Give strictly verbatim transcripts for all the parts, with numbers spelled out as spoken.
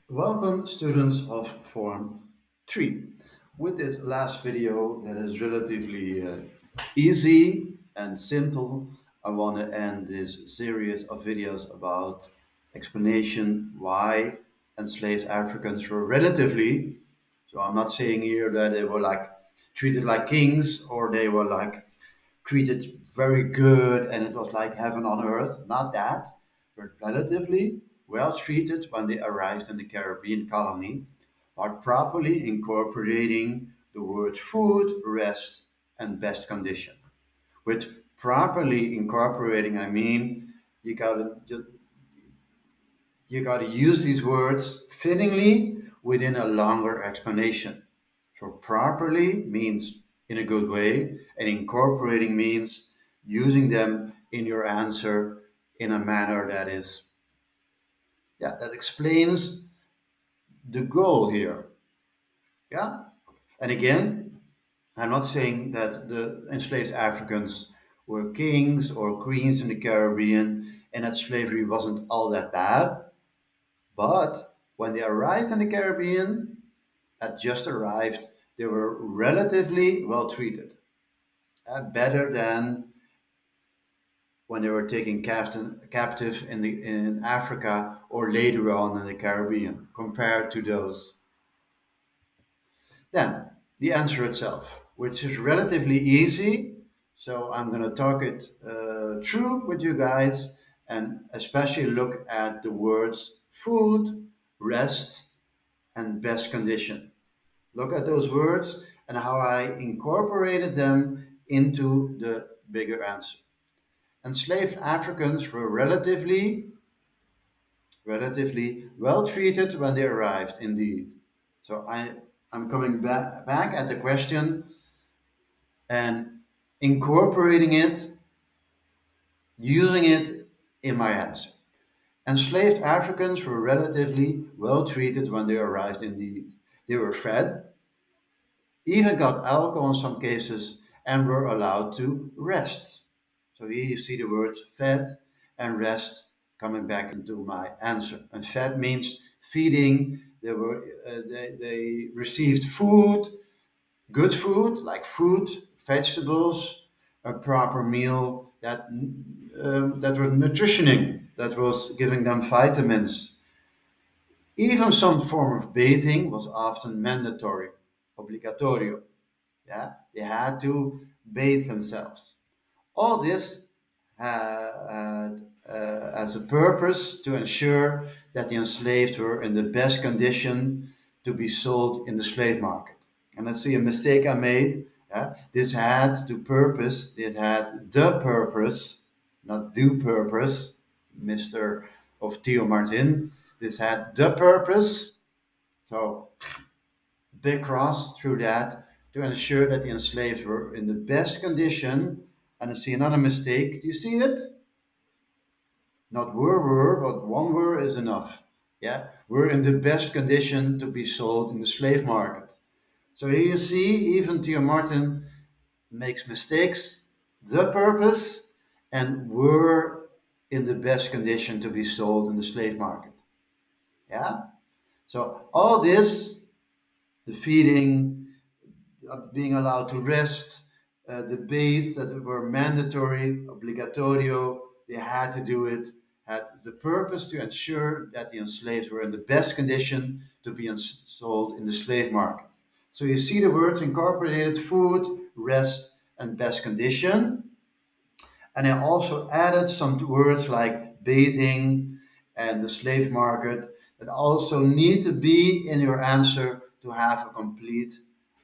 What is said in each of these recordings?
Welcome, students of Form three. With this last video that is relatively uh, easy and simple, I want to end this series of videos about explanation why enslaved Africans were relatively, so I'm not saying here that they were like treated like kings or they were like treated very good and it was like heaven on earth, not that, but relatively well treated when they arrived in the Caribbean colony, while properly incorporating the words food, rest, and best condition. With properly incorporating, I mean you gotta ju- you gotta use these words fittingly within a longer explanation. So properly means in a good way, and incorporating means using them in your answer in a manner that is yeah that explains the goal here. Yeah. And again, I'm not saying that the enslaved Africans were kings or queens in the Caribbean and that slavery wasn't all that bad. But when they arrived in the Caribbean, had just arrived, they were relatively well treated, uh, better than when they were taken captain, captive in, the, in Africa or later on in the Caribbean, compared to those. Then, the answer itself, which is relatively easy. So I'm going to talk it uh, through with you guys and especially look at the words food, rest, and best condition. Look at those words and how I incorporated them into the bigger answer. Enslaved Africans were relatively, relatively well treated when they arrived, indeed. So I, I'm coming back, back at the question and incorporating it, using it in my answer. Enslaved Africans were relatively well treated when they arrived, indeed. They were fed, even got alcohol in some cases, and were allowed to rest. So here you see the words fed and rest coming back into my answer. And fed means feeding. They were uh, they, they received food, good food like fruit, vegetables, a proper meal that um, that was nutritioning, that was giving them vitamins. Even some form of bathing was often mandatory, obligatorio. Yeah, they had to bathe themselves. All this had uh, as a purpose to ensure that the enslaved were in the best condition to be sold in the slave market. And let's see a mistake I made. Yeah? This had to purpose, it had the purpose, not do purpose, Mister of Theo Martin. This had the purpose, so big cross through that to ensure that the enslaved were in the best condition. And I see another mistake. Do you see it? Not were, were, but one were is enough. Yeah, we're in the best condition to be sold in the slave market. So here you see, even Theo Martin makes mistakes. The purpose and were in the best condition to be sold in the slave market. Yeah. So all this, the feeding, uh, being allowed to rest, uh, the bathe that were mandatory, obligatorio, they had to do it, had the purpose to ensure that the enslaved were in the best condition to be ens- sold in the slave market. So you see the words incorporated food, rest, and best condition. And I also added some words like bathing and the slave market that also need to be in your answer to have a complete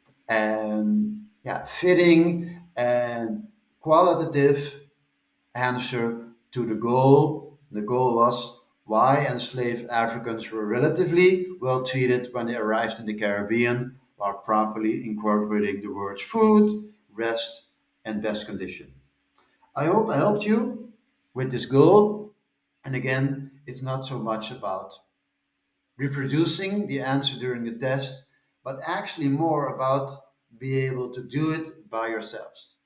and yeah, fitting and qualitative answer to the goal. The goal was why enslaved Africans were relatively well treated when they arrived in the Caribbean while properly incorporating the words food, rest, and best condition. I hope I helped you with this goal. And again, it's not so much about reproducing the answer during the test, but actually more about being able to do it by yourselves.